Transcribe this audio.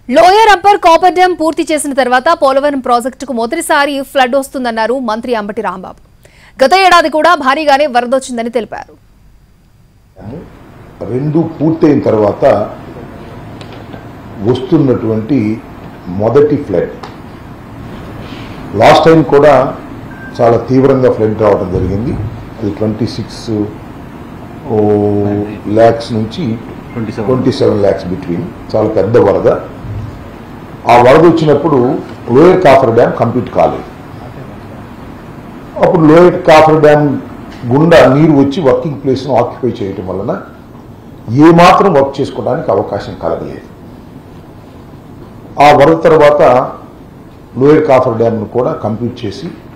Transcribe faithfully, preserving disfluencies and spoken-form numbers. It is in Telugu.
లోయర్ అప్పర్ కాపర్ డ్యాం పూర్తి చేసిన తర్వాత పోలవరం ప్రాజెక్టుకు మొదటిసారి ఫ్లడ్ వస్తుందన్నారు మంత్రి అంబటి రాంబాబు. గత ఏడాది కూడా భారీగానే వరదొచ్చిందని తెలిపారు. రెండు పూర్తయిన తర్వాత వస్తున్నటువంటి మొదటి ఫ్లడ్, లాస్ట్ టైం కూడా చాలా తీవ్రంగా ఫ్లడ్ రావడం జరిగింది. అది ట్వంటీ సిక్స్ ల్యాక్స్ నుంచి ట్వంటీ సెవెన్ ల్యాక్స్ బిట్వీన్, చాలా పెద్ద వరద. ఆ వరద వచ్చినప్పుడు లోయర్ కాఫర్ డ్యామ్ కంప్లీట్ కాలేదు. అప్పుడు లోయర్ కాఫర్ డ్యామ్ గుండా నీరు వచ్చి వర్కింగ్ ప్లేస్ను ఆక్యుపై చేయటం వలన ఏమాత్రం వర్క్ చేసుకోవడానికి అవకాశం కలగలేదు. ఆ వరద తర్వాత లోయర్ కాఫర్ డ్యామ్ను కూడా కంప్లీట్ చేసి